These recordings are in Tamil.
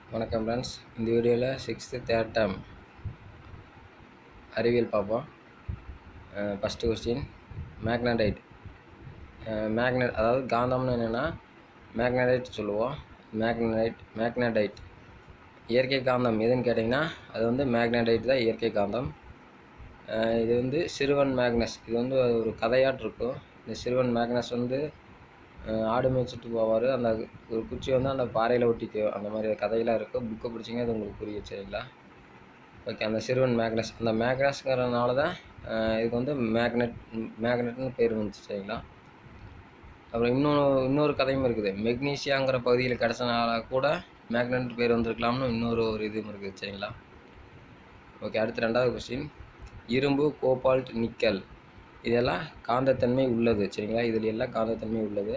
வணக்கம் ஃப்ரெண்ட்ஸ். இந்த வீடியோவில் 6th தேர்ட் டேர்ம் அறிவியல் பார்ப்போம். First question, magnetite. அதாவது காந்தம்னு என்னென்னா மேக்னடைட் சொல்லுவோம். மேக்னடைட் இயற்கை காந்தம் எதுன்னு கேட்டிங்கன்னா அது வந்து மேக்னடைட் தான் இயற்கை காந்தம். இது வந்து சிறுவன் மேக்னஸ். இது வந்து ஒரு கதையாட்டு இருக்கும். இந்த சிறுவன் மேக்னஸ் வந்து ஆடு மேய்ச்சிட்டு போவார். அந்த ஒரு குச்சி வந்து அந்த பாறையில் ஒட்டிக்கும். அந்த மாதிரி கதையெல்லாம் இருக்குது. புக்கை பிடிச்சிங்க அது உங்களுக்கு புரிய சரிங்களா? ஓகே, அந்த சிறுவன் மேக்னஸ், அந்த மேக்னஸ்ங்கிறதுனால தான் இதுக்கு வந்து மேக்னெட்னு பேர் வந்துச்சு சரிங்களா? அப்புறம் இன்னொரு கதையும் இருக்குது. மெக்னீசியாங்கிற பகுதியில் கிடச்சனால கூட மேக்னெட் பேர் வந்திருக்கலாம்னு இன்னொரு இதுவும் இருக்குது சரிங்களா? ஓகே, அடுத்து ரெண்டாவது கொஸ்டின், இரும்பு, கோபால்ட், நிக்கல் இதெல்லாம் காந்தத்தன்மை உள்ளது சரிங்களா? இதில் எல்லாம் காந்தத்தன்மை உள்ளது.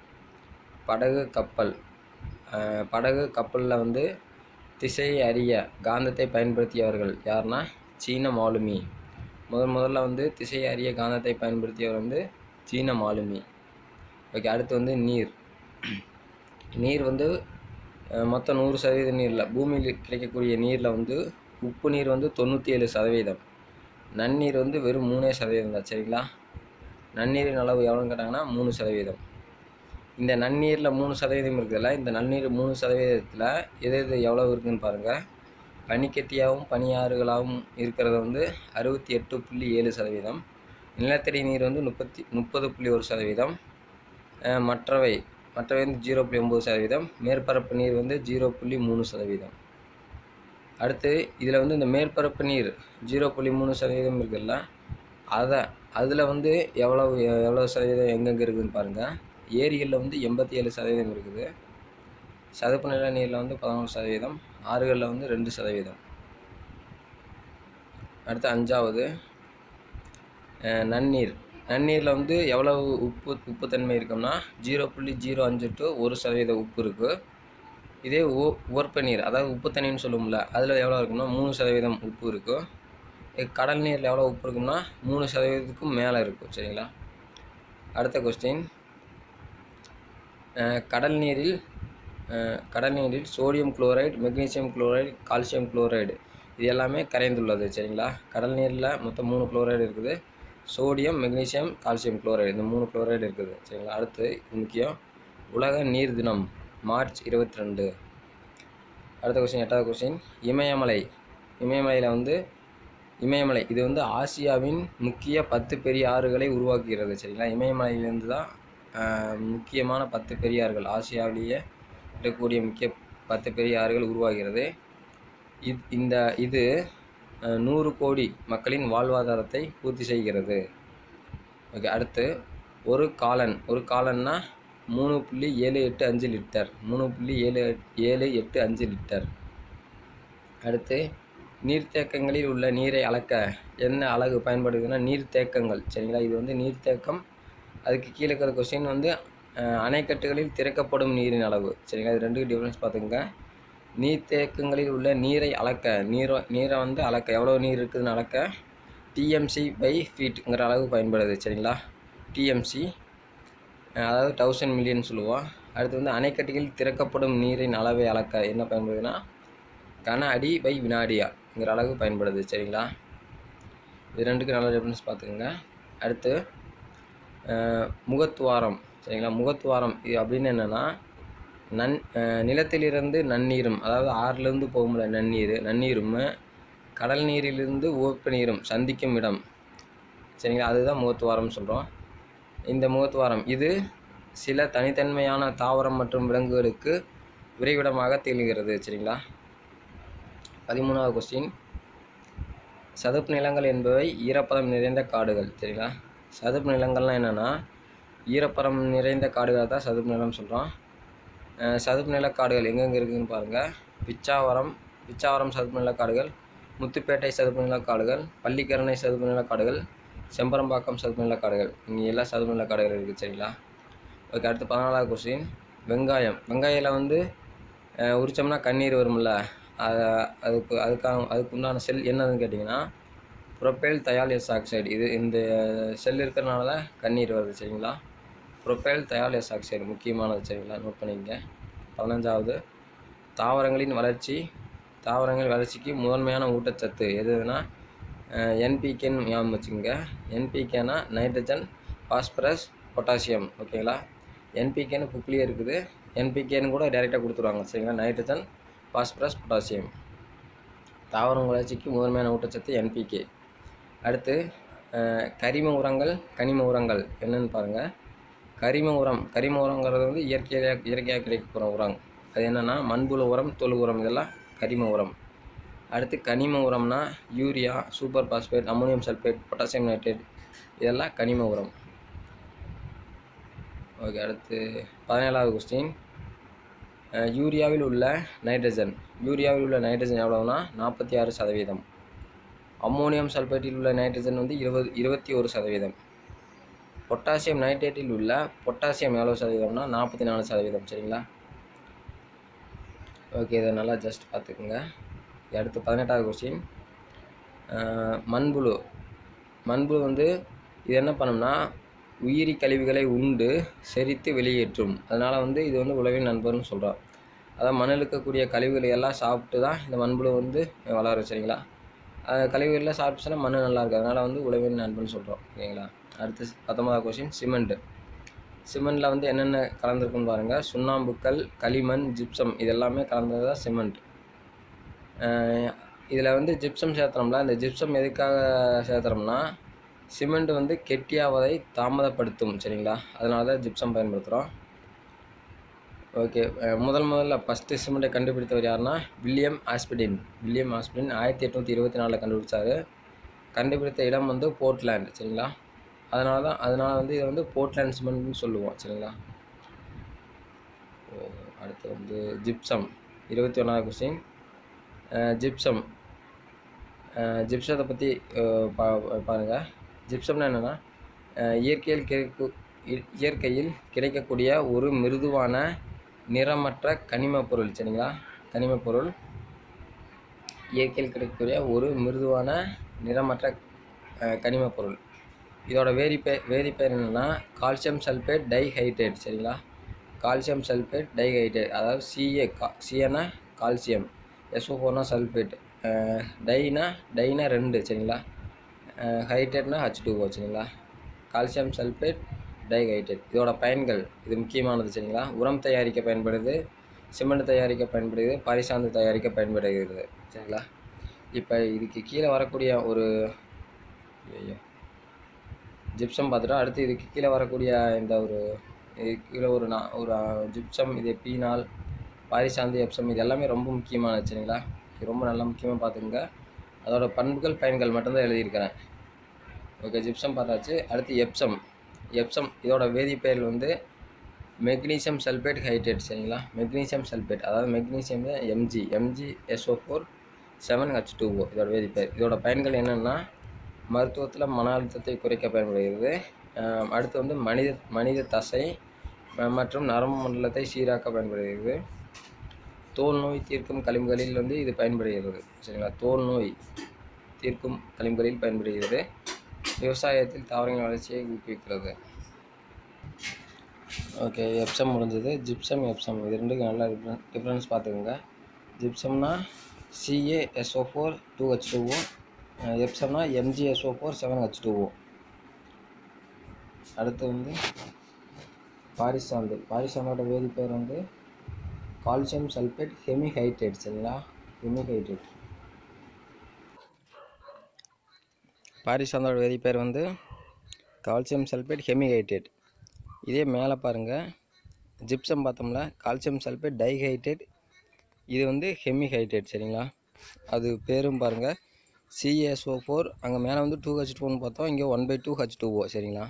படகு கப்பலில் வந்து திசையை அறிய காந்தத்தை பயன்படுத்தியவர்கள் யாருன்னா சீன மாலுமி. முதல்ல வந்து திசையை அறிய காந்தத்தை பயன்படுத்தியவர் வந்து சீன மாலுமி. ஓகே, அடுத்து வந்து நீர் வந்து மொத்தம் 100% நீரில் பூமியில் கிடைக்கக்கூடிய நீரில் வந்து உப்பு நீர் வந்து 97%, நன்னீர் வந்து வெறும் 3% தான் சரிங்களா? நன்னீரின் அளவு எவ்வளோன்னு கேட்டாங்கன்னா 3%. இந்த நன்னீரில் 3% இருக்குதுல்ல, இந்த நன்னீர் 3%த்தில் எது எவ்வளோ இருக்குதுன்னு பாருங்கள். பனிக்கட்டியாகவும் பனியாறுகளாகவும் இருக்கிறது வந்து 68.7%, நிலத்தடி நீர் வந்து 30.1%, மற்றவை வந்து 0.9%, மேற்பரப்பு நீர் வந்து 0.3%. அடுத்து இதில் வந்து இந்த மேற்பரப்பு நீர் 0.3% இருக்குதுல்ல, அதில் வந்து எவ்வளோ சதவீதம் எங்கெங்கே இருக்குதுன்னு பாருங்கள். ஏரிகளில் வந்து 87% இருக்குது. சதுப்பு நில நீரில் வந்து 11%, ஆறுகளில் வந்து 2%. அடுத்து அஞ்சாவது, நன்னீரில் வந்து எவ்வளவு உப்புத்தன்மை இருக்கும்னா 0.05 to 1% உப்பு இருக்குது. இதே உவர்ப்ப நீர், அதாவது உப்பு தண்ணின்னு சொல்லுவோம்ல, அதில் எவ்வளோ இருக்கும்னா 3% உப்பு இருக்கும். கடல் நீரில் எவ்வளோ உப்பு இருக்கும்னா 3%க்கும் மேலே இருக்கும் சரிங்களா? அடுத்த கொஸ்டின், கடல் நீரில் sodium chloride, magnesium chloride, calcium chloride இது எல்லாமே கரைந்துள்ளது சரிங்களா? கடல் நீரில் மொத்தம் 3 குளோரைடு இருக்குது. சோடியம், மெக்னீசியம், கால்சியம் குளோரைடு, இந்த 3 குளோரைடு இருக்குது சரிங்களா? அடுத்து முக்கியம், உலக நீர் தினம் மார்ச் 22. அடுத்த கொஸ்டின், எட்டாவது கொஸ்டின், இமயமலை இது வந்து ஆசியாவின் முக்கிய 10 பெரிய ஆறுகளை உருவாக்குகிறது சரிங்களா? இமயமலையிலேருந்து தான் முக்கியமான 10 பெரியாறுகள், ஆசியாவிலேயே இருக்கக்கூடிய முக்கிய 10 பெரிய ஆறுகள் உருவாகிறது. இது 100 கோடி மக்களின் வாழ்வாதாரத்தை பூர்த்தி செய்கிறது. ஓகே, அடுத்து ஒரு காலன்னா 3.785 லிட்டர், 3.785 லிட்டர். அடுத்து நீர்த்தேக்கங்களில் உள்ள நீரை அளக்க என்ன அலகு பயன்படுதுன்னா நீர்த்தேக்கங்கள் சரிங்களா? இது வந்து நீர்த்தேக்கம். அதுக்கு கீழே இருக்கிற கொஸ்டின் வந்து அணைக்கட்டுகளில் திறக்கப்படும் நீரின் அளவு சரிங்களா? இது ரெண்டுக்கு டிஃப்ரென்ஸ் பார்த்துக்கோங்க. நீர்த்தேக்கங்களில் உள்ள நீரை அளக்க, நீரை வந்து அளக்க எவ்வளோ நீர் இருக்குதுன்னு அளக்க TMC/feetங்கிற அளவு பயன்படுது சரிங்களா? TMC அதாவது 1000 மில்லியன் சொல்லுவோம். அடுத்து வந்து அணைக்கட்டுகளில் திறக்கப்படும் நீரின் அளவை அளக்க என்ன பயன்படுதுன்னா கன அடி/வினாடிங்கிற அளவு பயன்படுது சரிங்களா? இது ரெண்டுக்கு நல்ல டிஃப்ரென்ஸ் பார்த்துக்கோங்க. அடுத்து முகத்துவாரம் சரிங்களா? முகத்துவாரம் இது அப்படின்னு என்னென்னா நிலத்திலிருந்து நன்னீரும், அதாவது ஆறுலேருந்து போகும்ல நன்னீரும் கடல் நீரிலிருந்து உவர்ப்பு நீரும் சந்திக்கும் இடம் சரிங்களா? அதுதான் முகத்துவாரம்னு சொல்கிறோம். இந்த முகத்துவாரம் இது சில தனித்தன்மையான தாவரம் மற்றும் விலங்குகளுக்கு விரைவிடமாக திகழ்கிறது சரிங்களா? 13வது கொஸ்டின், சதுப்பு நிலங்கள் என்பவை ஈரப்பதம் நிறைந்த காடுகள் சரிங்களா? சதுப்பு நிலங்கள்லாம் என்னென்னா ஈரப்பதம் நிறைந்த காடுகள் தான் சதுப்பு நிலம் சொல்கிறோம். சதுப்பு நில காடுகள் எங்கெங்கே இருக்குதுன்னு பாருங்கள். பிச்சாவரம் சதுப்பு நில காடுகள், முத்துப்பேட்டை சதுப்பு நில காடுகள், பள்ளிக்கரணை சதுப்பு நில காடுகள், செம்பரம்பாக்கம் சதுப்பு நில காடுகள், இங்கே எல்லா சதுப்பு நில காடுகள் இருக்குது சரிங்களா? ஓகே, அடுத்து 14வது கொஸ்டின், வெங்காயம் வந்து உரிச்சோம்னா கண்ணீர் வரும்ல, அதுக்கு உண்டான செல் என்னதுன்னு கேட்டிங்கன்னா ப்ரொப்பைல் தயால் எஸ் ஆக்சைடு. இந்த செல் இருக்கிறனால தான் கண்ணீர் வருது சரிங்களா? ப்ரொப்பைல் தயால் எஸ் ஆக்சைடு முக்கியமானது சரிங்களா? நோட் பண்ணிக்கங்க. 15வது, தாவரங்களின் வளர்ச்சிக்கு முதன்மையான ஊட்டச்சத்து எதுனா என்பிகேன்னு ஞாபகம் வச்சுக்கோங்க. என்பிகேனா நைட்ரஜன், பாஸ்பரஸ், பொட்டாசியம். ஓகேங்களா? என்பிகேன்னு புக்லேயே இருக்குது, என்பிகேன்னு கூட டைரெக்டாக கொடுத்துருவாங்க. சரிங்களா? Nitrogen, phosphorus, potassium. தாவரம் வளர்ச்சிக்கு முதன்மையான ஊட்டச்சத்து என்பிகே. அடுத்து கரிம உரங்கள் என்னென்னு பாருங்கள். கரிம உரங்கிறது வந்து இயற்கையாக கிடைக்கப்போகிற உரம். அது என்னென்னா மண்புழு உரம், தொழு உரம், இதெல்லாம் கரிம உரம். அடுத்து கனிம உரம்னா urea, super phosphate, ammonium sulphate, potassium nitrate, இதெல்லாம் கனிம உரம். ஓகே, அடுத்து 17வது கொஸ்டின். யூரியாவில் உள்ள நைட்ரஜன் எவ்வளோனா 46%. அம்மோனியம் சல்ஃபேட்டில் உள்ள நைட்ரஜன் வந்து 21%. பொட்டாசியம் நைட்ரேட்டில் உள்ள பொட்டாசியம் எவ்வளோ சதவீதம்னா 44%. சரிங்களா? ஓகே, இதை நல்லா ஜஸ்ட் பார்த்துக்குங்க. அடுத்து 18வது கொஸ்டின். மண்புழு வந்து இது என்ன பண்ணும்னா உயிரி கழிவுகளை உண்டு செரித்து வெளியேற்றும். அதனால் வந்து இது வந்து உழவின் நண்பர்னு சொல்கிறோம். அதாவது மண்ணில் இருக்கக்கூடிய கழிவுகளை எல்லாம் சாப்பிட்டு தான் இந்த மண்புழு வந்து வளரும். சரிங்களா? கழிவுகள்லாம் சாப்பிட்டுச்சுன்னா மண் நல்லா இருக்குது, அதனால் வந்து உழவின் நண்பர்னு சொல்கிறோம். ஓகேங்களா? அடுத்து 19வது கொஸ்டின். சிமெண்ட்டில் வந்து என்னென்ன கலந்துருக்குன்னு பாருங்கள். சுண்ணாம்புக்கல், களிமண், ஜிப்சம், இது எல்லாமே கலந்தது தான் சிமெண்ட். இதில் வந்து ஜிப்சம் சேர்த்துறோம்ல, இந்த ஜிப்சம் எதுக்காக சேர்த்துறோம்னா சிமெண்ட் வந்து கெட்டியாவதை தாமதப்படுத்தும். சரிங்களா? அதனால தான் ஜிப்சம் பயன்படுத்துகிறோம். ஓகே, முதல்ல ஃபஸ்ட்டு சிமெண்ட்டை கண்டுபிடித்தவர் யாருன்னா வில்லியம் ஆஸ்பிடின் 1824 கண்டுபிடிச்சார். கண்டுபிடித்த இடம் வந்து போர்ட்லேண்ட். சரிங்களா? அதனால வந்து இதை வந்து போர்ட்லேண்ட் சிமெண்ட்னு சொல்லுவோம். சரிங்களா? அடுத்து வந்து ஜிப்சம். 21வது கொஸ்டின். ஜிப்சத்தை பற்றி பாருங்கள். ஜிப்சம்னா என்னென்னா இயற்கையில் கிடைக்கக்கூடிய ஒரு மிருதுவான நிறமற்ற கனிமப் பொருள். சரிங்களா? கனிமப்பொருள் இயற்கையில் கிடைக்கக்கூடிய ஒரு மிருதுவான நிறமற்ற கனிமப் பொருள். இதோட வேதிப்பெயர் என்னென்னா கால்சியம் சல்ஃபேட் டைஹைட்ரேட். சரிங்களா? கால்சியம் சல்ஃபேட் டைஹைட்ரேட், அதாவது சிஏனா கால்சியம், SO4னா சல்ஃபேட், டைனா 2. சரிங்களா? ஹைட்ரேட்னா H2O. சரிங்களா? Calcium sulphate dihydrate. இதோட பயன்கள் இது முக்கியமானது. சரிங்களா? உரம் தயாரிக்க பயன்படுது, சிமெண்ட் தயாரிக்க பயன்படுது, பாரிசாந்து தயாரிக்க பயன்படுகிறது. சரிங்களா? இப்போ இதுக்கு கீழே வரக்கூடிய ஒரு ஜிப்சம் பார்த்துட்டோம். அடுத்து இதுக்கு கீழே வரக்கூடிய இந்த கீழே ஒரு ஜிப்சம், இது பீனால், பாரிசாந்து, எப்சம், இது எல்லாமே ரொம்ப முக்கியமானது. சரிங்களா? இது ரொம்ப நல்லா முக்கியமாக பார்த்துக்குங்க. அதோட பண்புகள், பயன்கள் மட்டும்தான் எழுதியிருக்கிறேன். ஓகே, ஜிப்சம் பார்த்தாச்சு. அடுத்து எப்சம் இதோட வேதிப்பெயர் வந்து மெக்னீசியம் சல்ஃபேட் ஹைட்ரேட். சரிங்களா? மெக்னீசியம் சல்ஃபேட், அதாவது மெக்னீசியம் MgSO4 7H2O இதோட வேதிப்பெயர். இதோட பயன்கள் என்னென்னா மருத்துவத்தில் மன அழுத்தத்தை குறைக்க பயன்படுகிறது. அடுத்து வந்து மனித தசை மற்றும் நரம்பு மண்டலத்தை சீராக்க பயன்படுகிறது. தோல் நோய் தீர்க்கும் களிம்புகளில் வந்து இது பயன்படுகிறது. சரிங்களா? தோல் நோய் தீர்க்கும் களிம்புகளில் பயன்படுகிறது. விவசாயத்தில் தாவரங்களின் வளர்ச்சியை ஊக்குவிக்கிறது. ஓகே, எப்சம் முடிஞ்சது. ஜிப்சம், எப்சம் இது ரெண்டுக்கு நல்லா டிஃப்ரென்ஸ் பார்த்துக்கோங்க. ஜிப்சம்னா CaSO4 2H2O, எப்சம்னா MgSO4 7H2O. அடுத்து வந்து பாரிசாந்தோட வேதிப்பெயர் வந்து கால்சியம் சல்ஃபேட் ஹெமிஹைட்ரேட். சரிங்களா? ஹெமிஹைட்ரேட். பாரிசாந்தோட வேதிப்பெயர் வந்து கால்சியம் சல்ஃபேட் ஹெமிஹைட்ரேட். இதே மேலே பாருங்கள், ஜிப்சம் பார்த்தோம்ல, கால்சியம் சல்ஃபேட் டைஹைட்ரேட், இது வந்து ஹெமிஹைட்ரேட். சரிங்களா? அது பேரும் பாருங்கள் CaSO4, அங்கே மேலே வந்து 2H2Oன்னு பார்த்தோம், இங்கே 1/2H2O. சரிங்களா?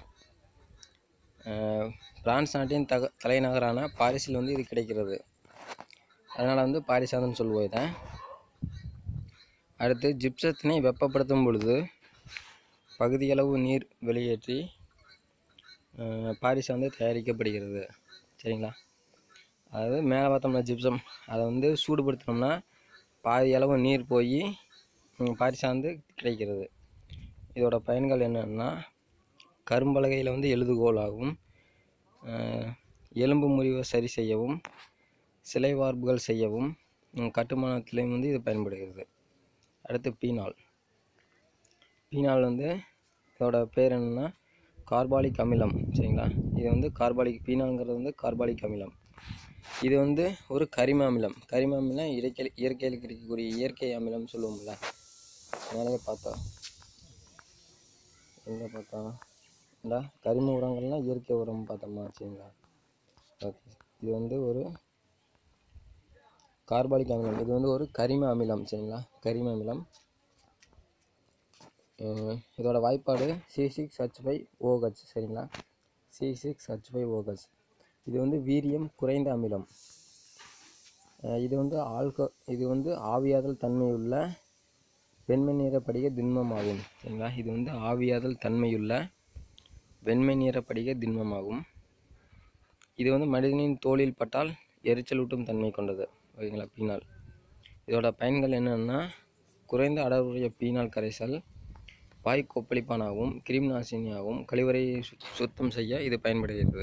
பிரான்ஸ் நாட்டின் தலைநகரான பாரிஸில் வந்து இது கிடைக்கிறது. அதனால் வந்து பாரிசாந்துன்னு சொல்லுவோம் இதை. அடுத்து ஜிப்சத்தினை வெப்பப்படுத்தும் பொழுது பகுதியளவு நீர் வெளியேற்றி பாரிசாந்து தயாரிக்கப்படுகிறது. சரிங்களா? அதாவது மேலே பார்த்தோம்னா ஜிப்சம், அதை வந்து சூடுபடுத்தினோம்னா பாதி அளவு நீர் போய் பாரிசாந்து கிடைக்கிறது. இதோட பயன்கள் என்னென்னா கரும்பலகையில் வந்து எழுதுகோல் ஆகும், எலும்பு முறிவை சரி செய்யவும், சிலை வார்ப்புகள் செய்யவும், கட்டுமானத்திலையும் வந்து இது பயன்படுகிறது. அடுத்து பீனால். பீனால் வந்து இதோட பேர் என்னென்னா கார்பாலிக் அமிலம். சரிங்களா, இது வந்து பீனால்ங்கிறது வந்து கார்பாலிக் அமிலம். இது வந்து ஒரு கரிம அமிலம். கரிம அமிலம் இயற்கையில் கிடைக்கக்கூடிய இயற்கை அமிலம் சொல்லுவோம்ல, அதனாலே பார்த்தோம். எங்கே பார்த்தோம்? இந்த கரிம உரங்கள்லாம் இயற்கை உரம் பார்த்தோமா? சரிங்களா, ஓகே. இது வந்து ஒரு கார்பாலிக் அமிலம். இது வந்து ஒரு கரிம அமிலம். சரிங்களா, கரிம அமிலம். இதோட வாய்ப்பாடு C6H5OH. சரிங்களா, C6H5OH. இது வந்து வீரியம் குறைந்த அமிலம். இது வந்து ஆவியாதல் தன்மையுள்ள வெண்மை நிற படிக திண்மமாகும். சரிங்களா, இது வந்து ஆவியாதல் தன்மையுள்ள வெண்மை நிற படிக திண்மமாகும். இது வந்து மனிதனின் தோலில் பட்டால் எரிச்சலூட்டும் தன்மை கொண்டது. ஓகேங்களா, பீனால். இதோட பயன்கள் என்னென்னா குறைந்த அளவுடைய பீனால் கரைசல் வாய் கொப்பளிப்பானாகவும் கிருமி நாசினியாகவும் கழிவறையை சுத்தம் செய்ய இது பயன்படுகிறது.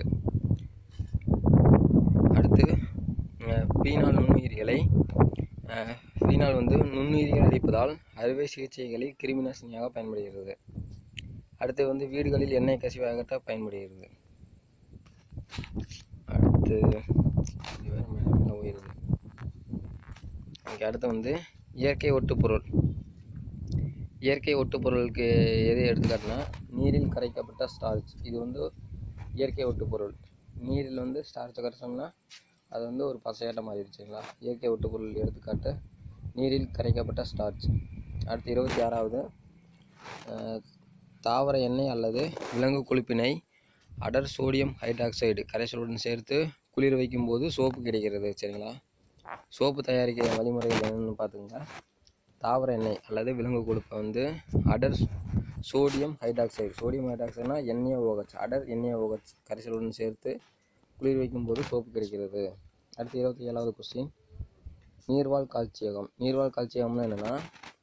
அடுத்து பீனால் நுண்ணுயிரிகளை பீனால் வந்து நுண்ணுயிரிகள் அழிப்பதால் அறுவை சிகிச்சைகளில் கிருமி நாசினியாக பயன்படுகிறது. அடுத்து வந்து வீடுகளில் எண்ணெய் கசிவு அகற்ற பயன்படுகிறது. அடுத்து உயருது. அடுத்து வந்து இயற்கை ஒட்டுப்பொருள். இயற்கை ஒட்டுப்பொருளுக்கு எது எடுத்துக்காட்டுனா நீரில் கரைக்கப்பட்ட ஸ்டார்ச். இது வந்து இயற்கை ஒட்டுப்பொருள். நீரில் வந்து ஸ்டார்ச்சை கரைச்சோம்னா அது வந்து ஒரு பசையாட்டம் மாறிடுச்சுங்களா. இயற்கை ஒட்டுப்பொருள் எடுத்துக்காட்டு நீரில் கரைக்கப்பட்ட ஸ்டார்ச். அடுத்து 26வது தாவர எண்ணெய் அல்லது விலங்கு கொழுப்பினை அடர் சோடியம் ஹைட்ராக்சைடு கரைசலுடன் சேர்த்து குளிர் வைக்கும்போது சோப்பு கிடைக்கிறது. சரிங்களா, சோப்பு தயாரிக்க வழிமுறைகள் என்னென்னு பார்த்துங்க. தாவர எண்ணெய் அல்லது விலங்கு கொழுப்பை வந்து அடர் சோடியம் ஹைட்ராக்சைடுனா NaOH, அடர் NaOH கரைசலுடன் சேர்த்து குளிர் வைக்கும்போது சோப்பு கிடைக்கிறது. அடுத்து 27வது கொஸ்டின், நீர்வாழ் கால்சியகம். நீர்வாழ் கால்சியகம்னா என்னென்னா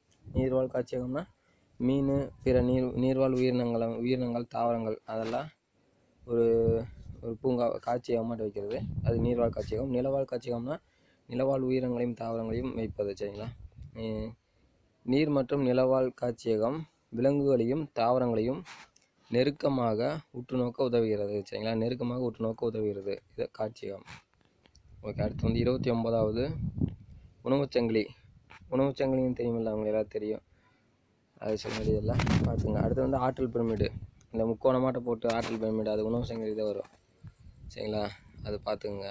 மீன், பிற நீர்வாழ் உயிரினங்கள் தாவரங்கள் அதெல்லாம் ஒரு பூங்கா காட்சியகமாக வைக்கிறது. அது நீர்வாழ் காட்சியகம். நிலவாழ் காட்சியகம்னா நிலவாழ் உயிரினங்களையும் தாவரங்களையும் வைப்பது. சரிங்களா, நீர் மற்றும் நிலவாழ் காட்சியகம் விலங்குகளையும் தாவரங்களையும் நெருக்கமாக உற்று நோக்க உதவுகிறது. சரிங்களா, நெருக்கமாக உற்று நோக்க உதவுகிறது இது காட்சியகம். ஓகே. அடுத்து வந்து 29வது உணவுச்சங்கிலி. உணவுச்சங்கிலின்னு தெரியுமில்ல, அவங்க எல்லாம் தெரியும், அது சொல்ல வேண்டியதில்லை, பார்த்துங்க. அடுத்து வந்து ஆற்றல் பிரமிடு. இந்த முக்கோணமாட்ட போட்டு ஆற்றல் பிரமிடு, அது உணவு சங்கிலி தான் வரும். சரிங்களா, அது பார்த்துங்க.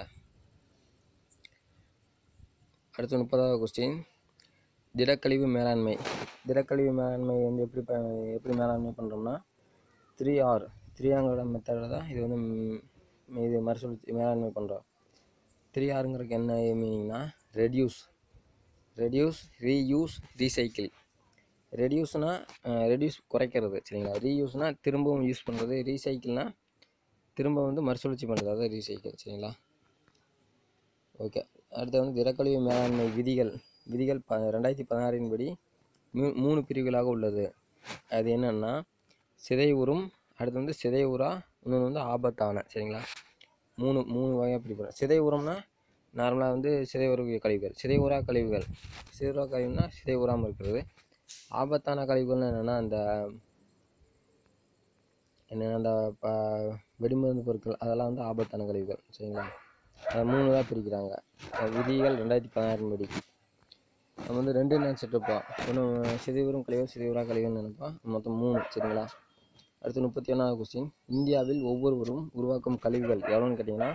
அடுத்து 30வது கொஸ்டின், திடக்கழிவு மேலாண்மை. திடக்கழிவு மேலாண்மை வந்து எப்படி மேலாண்மை பண்ணுறோம்னா 3Rங்கிற மெத்தடில் தான் இது வந்து மறுசுழற்சி மேலாண்மை பண்ணுறோம். 3Rங்கிறதுக்கு என்ன மீனிங்னா ரெடியூஸ், ரீயூஸ், ரீசைக்கிள். ரெடியூஸ் குறைக்கிறது. சரிங்களா, ரீயூஸ்னால் திரும்பவும் யூஸ் பண்ணுறது, ரீசைக்கிள்னால் திரும்ப வந்து மறுசுழற்சி பண்ணுறது, அதான் ரீசைக்கிள். சரிங்களா, ஓகே. அடுத்து வந்து திடக்கழிவு மேலாண்மை விதிகள் 2016 படி 3 பிரிவுகளாக உள்ளது. அது என்னென்னா சிதைவுறும், அடுத்து வந்து சிதைவுறா, இன்னொன்று வந்து ஆபத்தான. சரிங்களா, மூணு வகையாக பிரிக்கிறோம். சிதைவுறும்னா நார்மலாக வந்து சிதைவுறக்கூடிய கழிவுகள், சிதைவுறா கழிவுனா சிதைவுறாமல் இருக்கிறது. ஆபத்தான கழிவுகள்னு என்னென்னா அந்த வெடிமருந்து பொருட்கள் அதெல்லாம் வந்து ஆபத்தான கழிவுகள். சரிங்களா, அதை 3 தான் பிரிக்கிறாங்க விதிகள் 2016 படி. நம்ம வந்து 2 நினச்சிட்ருப்போம், ஒன்று சிதைவுறும் கழிவு, சிதைவுறா கழிவுன்னு நினைப்போம். மொத்தம் 3. சரிங்களா, அடுத்து 31வது கொஸ்டின், இந்தியாவில் ஒவ்வொருவரும் உருவாக்கும் கழிவுகள் எவ்வளோன்னு கேட்டிங்கன்னா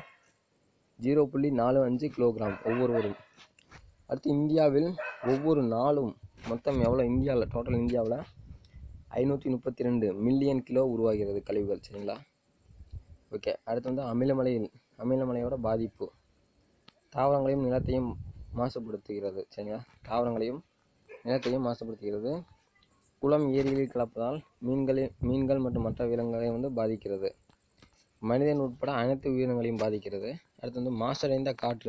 0.45 கிலோகிராம் ஒவ்வொருவரும். அடுத்து இந்தியாவில் ஒவ்வொரு நாளும் மொத்தம் எவ்வளோ டோட்டல் இந்தியாவில் 532 மில்லியன் கிலோ உருவாகிறது கழிவுகள். சரிங்களா, ஓகே. அடுத்து வந்து அமிலமலையோட பாதிப்பு தாவரங்களையும் நிலத்தையும் மாசுபடுத்துகிறது. சரிங்களா, தாவரங்களையும் நிலத்தையும் மாசுபடுத்துகிறது. குளம், ஏரிகளில் கலப்பதால் மீன்கள் மற்றும் மற்ற விலங்குகளை வந்து பாதிக்கிறது. மனிதன் உட்பட அனைத்து உயிரினங்களையும் பாதிக்கிறது. அடுத்து வந்து மாசடைந்த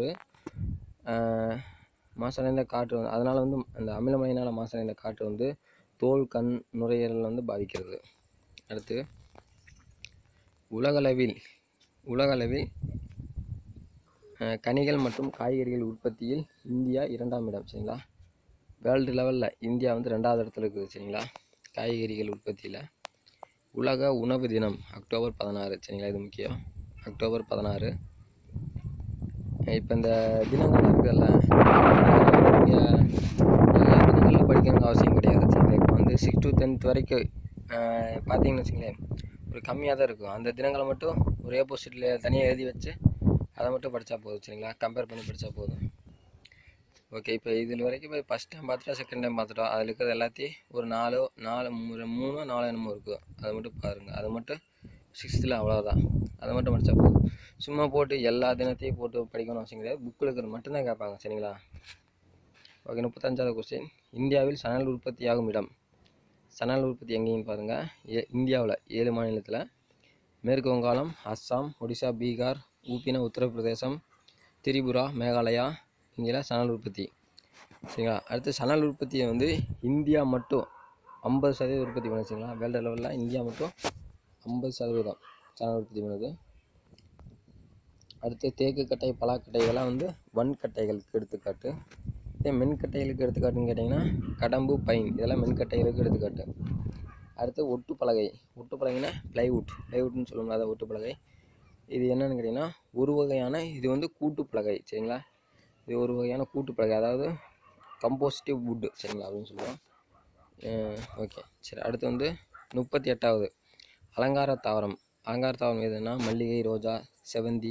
காற்று அதனால் வந்து அந்த அமிலமலையினால் மாசடைந்த காற்று வந்து தோல், கண், நுரையீரல் வந்து பாதிக்கிறது. அடுத்து உலகளவில் கனிகள் மற்றும் காய்கறிகள் உற்பத்தியில் இந்தியா 2ஆம் இடம். சரிங்களா, வேர்ல்டு லெவலில் இந்தியா வந்து 2வது இடத்துல இருக்குது. சரிங்களா, காய்கறிகள் உற்பத்தியில். உலக உணவு தினம் அக்டோபர் 16. சரிங்களா, இது முக்கியம். அக்டோபர் 16. இப்போ இந்த தினங்கள் இருக்குதுல்ல, நீங்கள் எல்லா தினங்களும் படிக்கணும்னு அவசியம் கிடையாது. சரிங்களா, இப்போ வந்து 6 to 10th வரைக்கும் பார்த்தீங்கன்னு வச்சுங்களேன், ஒரு கம்மியாக தான் இருக்கும். அந்த தினங்களை மட்டும் ஒரு A4 ஷீட்டில் தனியாக எழுதி வச்சு அதை மட்டும் படித்தா போதும். சரிங்களா, கம்பேர் பண்ணி படித்தா போதும். ஓகே, இப்போ இதில் வரைக்கும் இப்போ ஃபஸ்ட் டைம் பார்த்துட்டோம், செகண்ட் டைம் பார்த்துட்டோம். அதில் இருக்கிறது எல்லாத்தையும் ஒரு 3 என்னமோ இருக்கும், அதை மட்டும் பாருங்கள். அது மட்டும் 6th அவ்வளோதான், அதை மட்டும் படித்தா போதும். சும்மா போட்டு எல்லா தினத்தையும் போட்டு படிக்கணும் அவசியம் கிடையாது. புக்கில் இருக்கிறது மட்டும்தான் கேட்பாங்க. சரிங்களா, ஓகே. 35வது கொஸ்டின், இந்தியாவில் சணல் உற்பத்தியாகும் இடம். சணல் உற்பத்தி எங்கேயும் பாருங்கள், இந்தியாவில் 7 மாநிலத்தில். மேற்கு வங்காளம், அஸ்ஸாம், ஒடிசா, பீகார், ஊபினா உத்தரப்பிரதேசம், திரிபுரா, மேகாலயா, இங்கெல்லாம் சணல் உற்பத்தி. சரிங்களா, அடுத்து சணல் உற்பத்தியை வந்து இந்தியா மட்டும் 50% உற்பத்தி பண்ண. சரிங்களா, வேர்ல்டு லெவலில் இந்தியா மட்டும் 50% சணல் உற்பத்தி பண்ணுது. அடுத்து தேக்கு கட்டை, பலாக்கட்டை, இதெல்லாம் வந்து வன்கட்டைகளுக்கு எடுத்துக்காட்டு. இதே மென்கட்டைகளுக்கு எடுத்துக்காட்டுன்னு கேட்டிங்கன்னா கடம்பு, பைன், இதெல்லாம் மென்கட்டைகளுக்கு எடுத்துக்காட்டு. அடுத்து ஒட்டுப்பலகை. ஒட்டுப்பலகைன்னா ப்ளைவுட்னு சொல்லுவோம்ல, அதை ஒட்டுப்பலகை. இது என்னென்னு கேட்டிங்கன்னா ஒரு வகையான, இது வந்து கூட்டுப்பலகை. சரிங்களா, இது ஒரு வகையான கூட்டுப்பலகை, அதாவது கம்போசிட்டிவ் வுட். சரிங்களா, அப்படின்னு சொல்லுவோம். ஓகே, சரி. அடுத்து வந்து 38வது அலங்கார தாவரம். அலங்கார தாவரம் எதுன்னா மல்லிகை, ரோஜா, செவந்தி,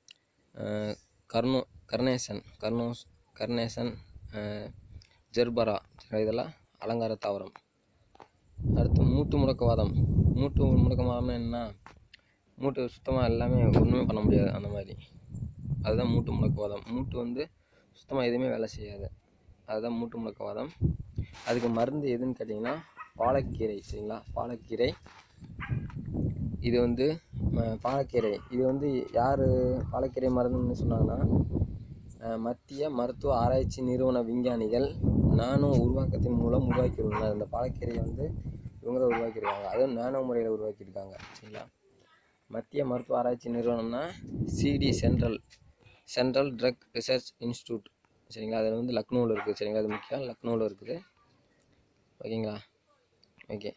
கர்னேசன், ஜெர்பரா, இதெல்லாம் அலங்கார தாவரம். அடுத்து மூட்டு முடக்கவாதம். மூட்டு முடக்கவாதம்னா என்ன, மூட்டு சுத்தமாக எல்லாமே ஒன்றுமே பண்ண முடியாது, அந்த மாதிரி. அதுதான் மூட்டு முடக்கவாதம். மூட்டு வந்து சுத்தமாக எதுவுமே வேலை செய்யாது, அதுதான் மூட்டு முடக்கவாதம். அதுக்கு மருந்து எதுன்னு கேட்டிங்கன்னா பாலக்கீரை. சரிங்களா, பாலக்கீரை. இது வந்து பாலக்கீரை, இது வந்து யார் பாலக்கீரை மருந்துன்னு சொன்னாங்கன்னா மத்திய மருத்துவ ஆராய்ச்சி நிறுவன விஞ்ஞானிகள் நானோ உருவாக்கத்தின் மூலம் உருவாக்கியிருக்காங்க. இந்த பாலக்கீரையை வந்து இவங்க தான் உருவாக்கியிருக்காங்க, அதுவும் நானோ முறையில் உருவாக்கியிருக்காங்க. சரிங்களா, மத்திய மருத்துவ ஆராய்ச்சி நிறுவனம்னா CD, central drug research institute. சரிங்களா, அதில் வந்து லக்னோவில் இருக்குது. சரிங்களா, அது முக்கியம், லக்னோவில் இருக்குது. ஓகேங்களா, ஓகே.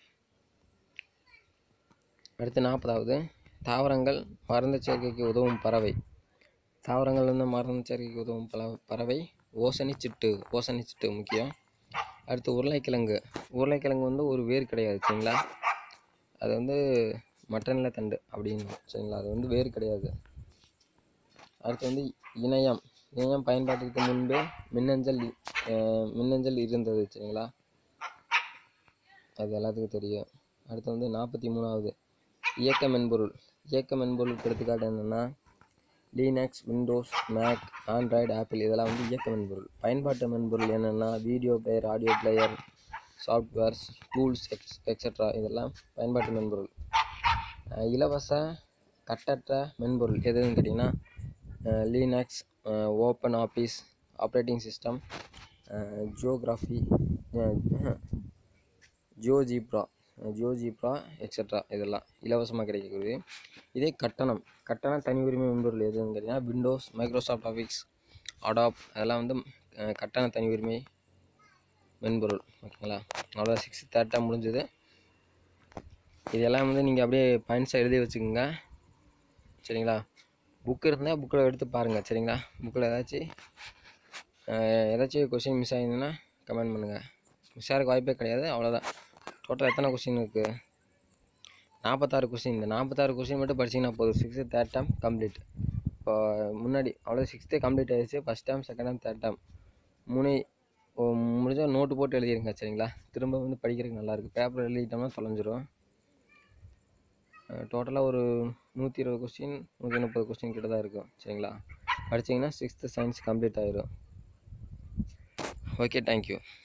அடுத்து 40வது தாவரங்கள் மருந்து சேர்க்கைக்கு உதவும் பறவை. தாவரங்கள் வந்து மருந்து சேர்க்கைக்கு உதவும் பறவை ஓசனி சிட்டு முக்கியம். அடுத்து உருளைக்கிழங்கு வந்து ஒரு வேர் கிடையாது. சரிங்களா, அது வந்து மட்டநில தண்டு அப்படின்னு. சரிங்களா, அது வந்து வேர் கிடையாது. அடுத்து வந்து இணையம் பயன்பாட்டிற்கு முன்பே மின்னஞ்சல் இருந்தது. சரிங்களா, அது எல்லாத்துக்கும் தெரியும். அடுத்து வந்து 43வது இயக்க மென்பொருள் எடுத்துக்காட்டு என்னென்னா Linux, Windows, Mac, Android, Apple, இதெல்லாம் வந்து இயக்க மென்பொருள். பயன்பாட்டு மென்பொருள் என்னென்னா video player, audio player, softwares, tools, etcetera, இதெல்லாம் பயன்பாட்டு மென்பொருள். இலவச கட்டற்ற மென்பொருள் எதுன்னு கேட்டிங்கன்னா Linux, Open Office, operating system, GeoGebra, etcetera, இதெல்லாம் இலவசமாக கிடைக்கக்கூடிய. இதே கட்டணம் தனி உரிமை மென்பொருள் எதுன்னு கேட்டிங்கன்னா விண்டோஸ், மைக்ரோசாஃப்ட் ஆஃபீஸ், அடாப், அதெல்லாம் வந்து கட்டண தனி உரிமை மென்பொருள். ஓகேங்களா, அவ்வளோ 6th தேர்ட்டாக முடிஞ்சது. இதெல்லாம் வந்து நீங்கள் அப்படியே பாயிண்ட்ஸாக எழுதி வச்சுக்கோங்க. சரிங்களா, புக்கு இருந்தால் புக்கில் எடுத்து பாருங்கள். சரிங்களா, புக்கில் ஏதாச்சும் கொஸ்டின் மிஸ் ஆகிருந்ததுன்னா கமெண்ட் பண்ணுங்கள். மிஸ் ஆகிறதுக்கு வாய்ப்பே கிடையாது, அவ்வளோதான். டோட்டல் எத்தனை கொஸ்டின் இருக்குது, 46 கொஸ்டின். இந்த 46 கொஸ்டின் மட்டும் படிச்சிங்கன்னா போதும், 6th தேர்ட் டேர்ம் கம்ப்ளீட். இப்போ முன்னாடி அவ்வளோ 6th கம்ப்ளீட் ஆகிடுச்சு. First term, second term, third term 3 முடிஞ்சால் நோட்டு போட்டு எழுதிடுங்க. சரிங்களா, திரும்ப வந்து படிக்கிறதுக்கு நல்லாயிருக்கு. பேப்பர் எழுதிட்டோம்னா தொலைஞ்சிரும். டோட்டலாக ஒரு 120 கொஸ்டின் 130 கொஸ்டின் கிட்ட தான் இருக்கும். சரிங்களா, படிச்சிங்கன்னா 6th சயின்ஸ் கம்ப்ளீட் ஆகிடும். Okay, thank you.